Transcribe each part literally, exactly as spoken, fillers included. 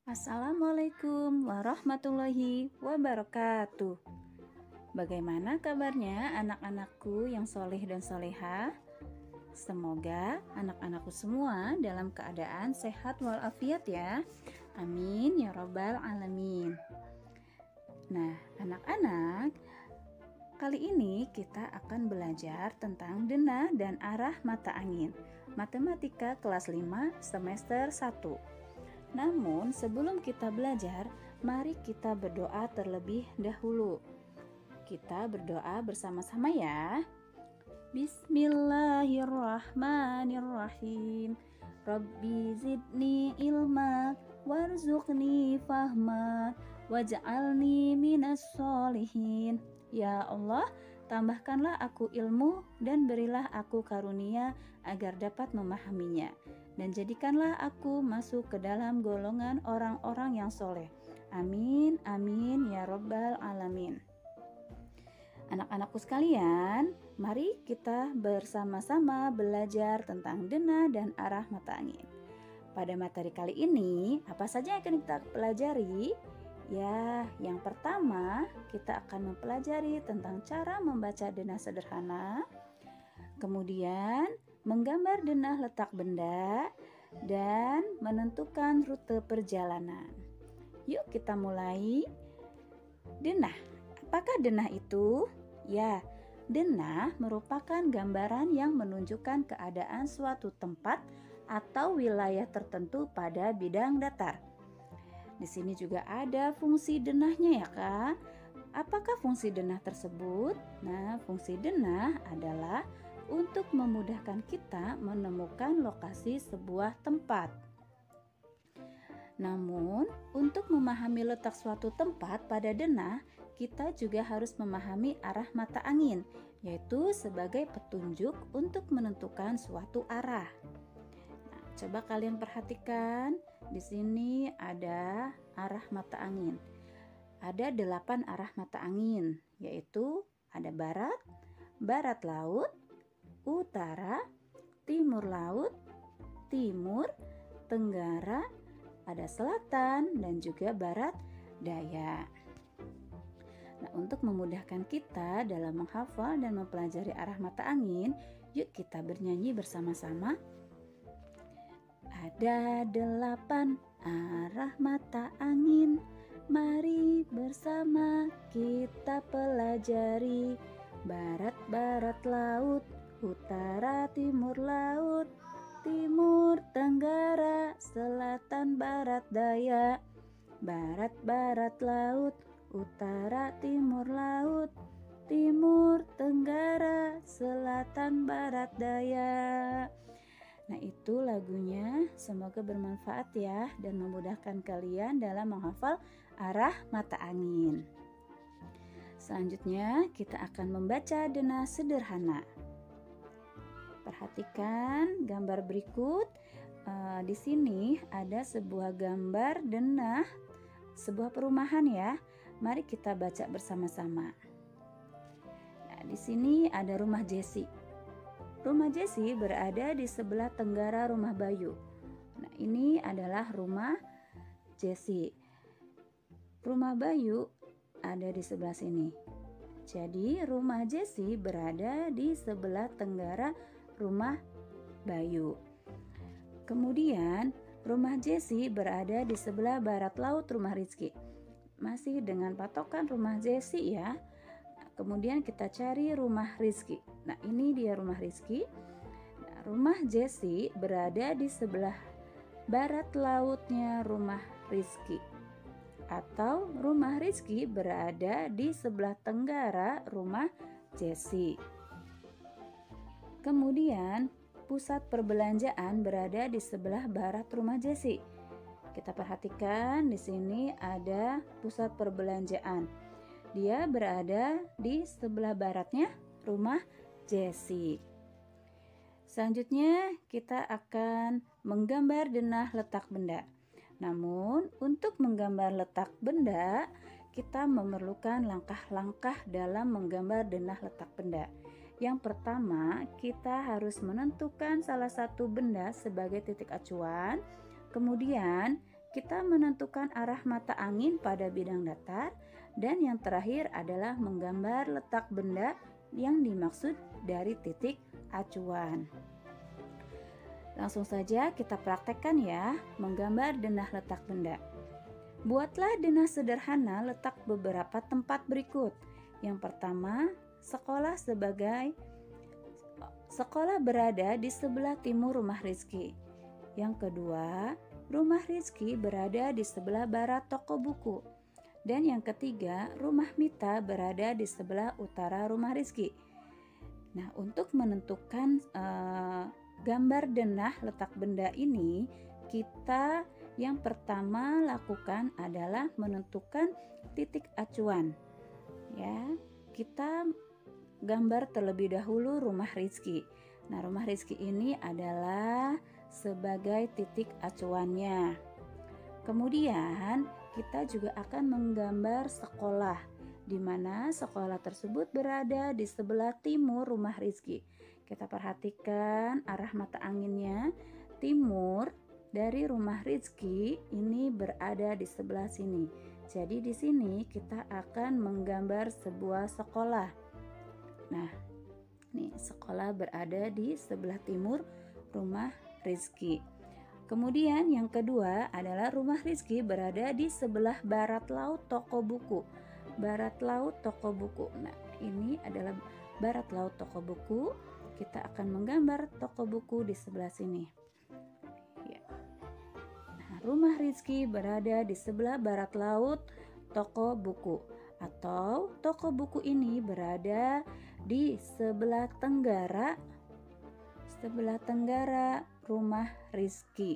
Assalamualaikum warahmatullahi wabarakatuh. Bagaimana kabarnya anak-anakku yang soleh dan soleha? Semoga anak-anakku semua dalam keadaan sehat walafiat ya. Amin ya robbal alamin. Nah, anak-anak, kali ini kita akan belajar tentang denah dan arah mata angin. Matematika kelas lima semester satu. Namun sebelum kita belajar, mari kita berdoa terlebih dahulu. Kita berdoa bersama-sama ya. Bismillahirrahmanirrahim. Rabbi zidni ilma warzuqni fahma waj'alni minas solihin. Ya Allah, tambahkanlah aku ilmu dan berilah aku karunia agar dapat memahaminya. Dan jadikanlah aku masuk ke dalam golongan orang-orang yang soleh. Amin, amin, ya robbal alamin. Anak-anakku sekalian, mari kita bersama-sama belajar tentang denah dan arah mata angin. Pada materi kali ini, apa saja yang akan kita pelajari? Ya, yang pertama kita akan mempelajari tentang cara membaca denah sederhana. Kemudian menggambar denah letak benda, dan menentukan rute perjalanan. Yuk kita mulai. Denah. Apakah denah itu? Ya, denah merupakan gambaran yang menunjukkan keadaan suatu tempat atau wilayah tertentu pada bidang datar. Di sini juga ada fungsi denahnya ya Kak. Apakah fungsi denah tersebut? Nah, fungsi denah adalah untuk memudahkan kita menemukan lokasi sebuah tempat. Namun, untuk memahami letak suatu tempat pada denah, kita juga harus memahami arah mata angin, yaitu sebagai petunjuk untuk menentukan suatu arah. Nah, coba kalian perhatikan, di sini ada arah mata angin. Ada delapan arah mata angin, yaitu ada barat, barat laut, utara, timur laut, timur, tenggara, ada selatan, dan juga barat daya. Nah, untuk memudahkan kita dalam menghafal dan mempelajari arah mata angin, yuk kita bernyanyi bersama-sama. Ada delapan arah mata angin, mari bersama kita pelajari. Barat, barat laut, utara, timur laut, timur, tenggara, selatan, barat, daya. Barat, barat laut, utara, timur laut, timur, tenggara, selatan, barat, daya. Nah, itu lagunya. Semoga bermanfaat ya dan memudahkan kalian dalam menghafal arah mata angin. Selanjutnya kita akan membaca denah sederhana. Perhatikan gambar berikut. E, di sini ada sebuah gambar denah sebuah perumahan ya. Mari kita baca bersama-sama. Nah, di sini ada rumah Jesse. Rumah Jesse berada di sebelah tenggara rumah Bayu. Nah, ini adalah rumah Jesse. Rumah Bayu ada di sebelah sini. Jadi rumah Jesse berada di sebelah tenggara rumah Bayu. Kemudian rumah Jesse berada di sebelah barat laut rumah Rizky. Masih dengan patokan rumah Jesse ya. Kemudian kita cari rumah Rizky. Nah, ini dia rumah Rizky. Nah, rumah Jesse berada di sebelah barat lautnya rumah Rizky. Atau rumah Rizky berada di sebelah tenggara rumah Jesse. Kemudian pusat perbelanjaan berada di sebelah barat rumah Jesse. Kita perhatikan di sini ada pusat perbelanjaan. Dia berada di sebelah baratnya rumah Jesse. Selanjutnya kita akan menggambar denah letak benda. Namun untuk menggambar letak benda, kita memerlukan langkah-langkah dalam menggambar denah letak benda. Yang pertama, kita harus menentukan salah satu benda sebagai titik acuan. Kemudian kita menentukan arah mata angin pada bidang datar, dan yang terakhir adalah menggambar letak benda yang dimaksud dari titik acuan. Langsung saja kita praktekkan ya, menggambar denah letak benda. Buatlah denah sederhana letak beberapa tempat berikut. Yang pertama, sekolah sebagai sekolah berada di sebelah timur rumah Rizky. Yang kedua, rumah Rizky berada di sebelah barat toko buku. Dan yang ketiga, rumah Mita berada di sebelah utara rumah Rizky. Nah, untuk menentukan uh, gambar denah letak benda ini, kita yang pertama lakukan adalah menentukan titik acuan. Ya, kita gambar terlebih dahulu rumah Rizky. Nah, rumah Rizky ini adalah sebagai titik acuannya. Kemudian kita juga akan menggambar sekolah, di mana sekolah tersebut berada di sebelah timur rumah Rizky. Kita perhatikan arah mata anginnya, timur dari rumah Rizky ini berada di sebelah sini. Jadi di sini kita akan menggambar sebuah sekolah. Nah, nih sekolah berada di sebelah timur rumah Rizky. Kemudian yang kedua adalah rumah Rizky berada di sebelah barat laut toko buku. Barat laut toko buku. Nah, ini adalah barat laut toko buku. Kita akan menggambar toko buku di sebelah sini. Ya. Nah, rumah Rizky berada di sebelah barat laut toko buku, atau toko buku ini berada di sebelah tenggara sebelah tenggara rumah Rizky.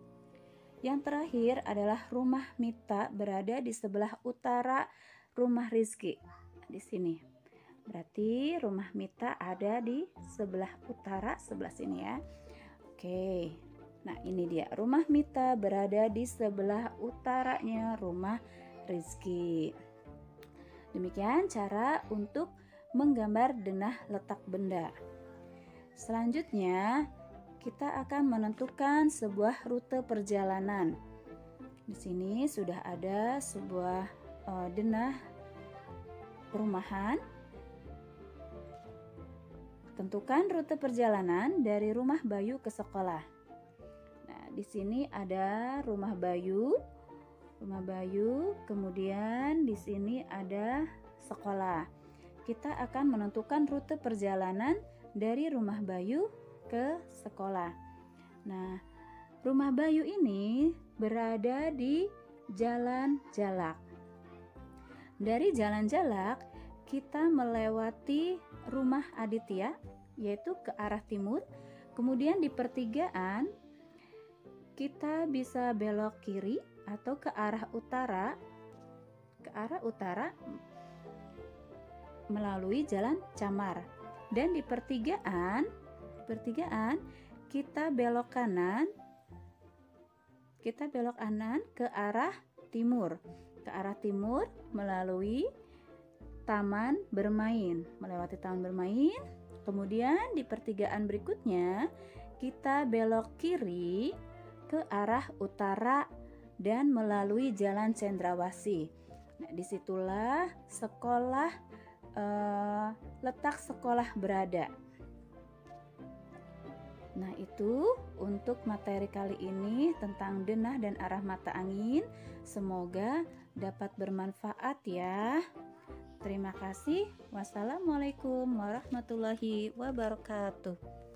Yang terakhir adalah rumah Mita berada di sebelah utara rumah Rizky. Di sini. Berarti rumah Mita ada di sebelah utara, sebelah sini ya. Oke. Nah, ini dia. Rumah Mita berada di sebelah utaranya rumah Rizky. Demikian cara untuk menggambar denah letak benda. Selanjutnya, kita akan menentukan sebuah rute perjalanan. Di sini sudah ada sebuah uh, denah perumahan. Tentukan rute perjalanan dari rumah Bayu ke sekolah. Nah, di sini ada rumah Bayu, rumah Bayu, kemudian di sini ada sekolah. Kita akan menentukan rute perjalanan dari rumah Bayu ke sekolah. Nah, rumah Bayu ini berada di Jalan Jalak. Dari Jalan Jalak, kita melewati rumah Aditya, yaitu ke arah timur. Kemudian di pertigaan, kita bisa belok kiri atau ke arah utara. Ke arah utara melalui Jalan Camar. Dan di pertigaan, pertigaan kita belok kanan, kita belok kanan ke arah timur, ke arah timur melalui taman bermain, melewati taman bermain. Kemudian di pertigaan berikutnya kita belok kiri ke arah utara dan melalui Jalan Cendrawasih. Nah, disitulah sekolah uh, letak sekolah berada. Nah, itu untuk materi kali ini tentang denah dan arah mata angin. Semoga dapat bermanfaat ya. Terima kasih. Wassalamualaikum warahmatullahi wabarakatuh.